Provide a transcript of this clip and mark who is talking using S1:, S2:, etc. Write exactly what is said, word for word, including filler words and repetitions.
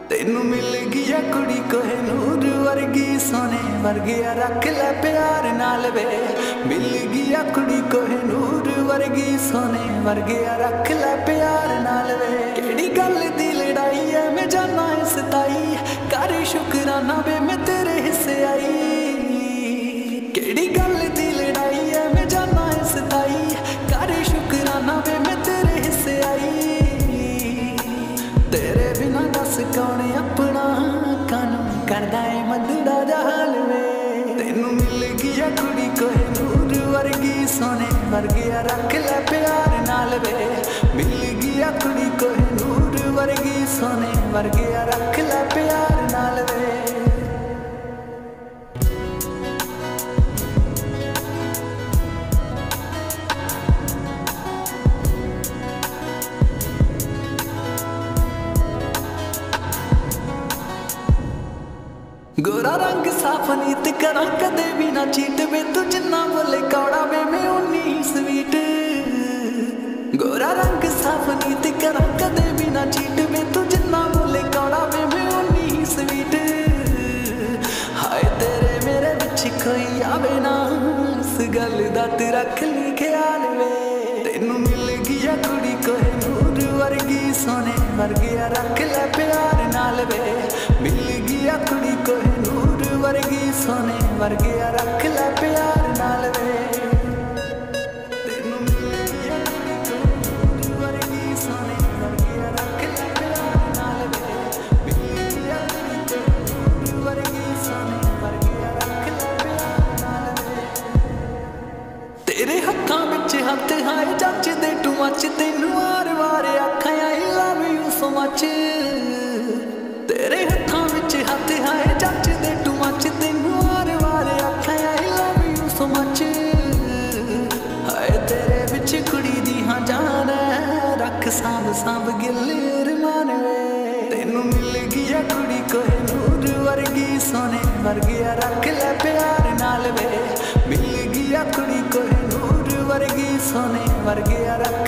S1: तेनू मिल गया कुड़ी कोहिनूर वर्गी सोने वर्गिया रख ले प्यार नाल वे। मिल गया कुड़ी कोहिनूर वर्गी सोने वर्गिया रख ले प्यार नाल वे। केड़ी गल दी लड़ाई है मैं जाना इस ताई कर शुकराना वे मैं तेरे हिस्से आई। केड़ी गल दी लड़ाई है मैं जाना इस ताई कर शुकराना वे मैं तेरे हिस्से आई। तेरे बिना दस कौन अपना कानून करदा है मदड़ा जहाल वे। तेनू मिल गया कुड़ी कोहिनूर वर्गी सोने वर्गिया रख ले प्यार नाल वे। मिल गया कुड़ी कोहिनूर वर्गी सोने वर्गिया रख ले प्यार नाल वे। गोरा रंग साफ नीत करा कदे भी ना चीट वे तू जिन्ना बोले कौड़ा वे मैं उन्नी स्वीट। गोरा रंग साफ नीत करा कदे भी ना चीट वे तू जिन्ना बोले कौड़ा वे मैं उन्नी स्वीट। हाय तेरे मेरे बिच कोई आवे ना इस गल दा तू रख ली ख्याल वे। तेनू मिल गया कुड़ी कोहिनूर वर्गी सोने वर्गिया रख ले प्यार नाल वे। मिल गया कुड़ी कोहिनूर वर्गी सोने वर्गिया रख ले प्यार नाल वे। तेनू मिल गया कुड़ी कोहिनूर वर्गी सोने वर्गिया रख ले प्यार नाल वे। मिल गया कुड़ी कोहिनूर वर्गी सोने वर्गिया रख ले प्यार नाल वे। तेरे हत्थां विच हत्थ हाए जच दे टू मच तेनू वार वार आखां I love you so much. तेरे हत्थां विच हत्थ हाए जच दे टू मच तेनू वार वार आखां I love you so much. हाए तेरे विच कुड़ी दी हां जान रख सांभ सांभ गिले अरमान वे। तेनू मिल गया कुड़ी कोहिनूर वर्गी सोने वर्गिया रख ले प्यार नाल वे। मिल गया कुड़ी कोहिनूर वर्गी सोने वर्गिया रख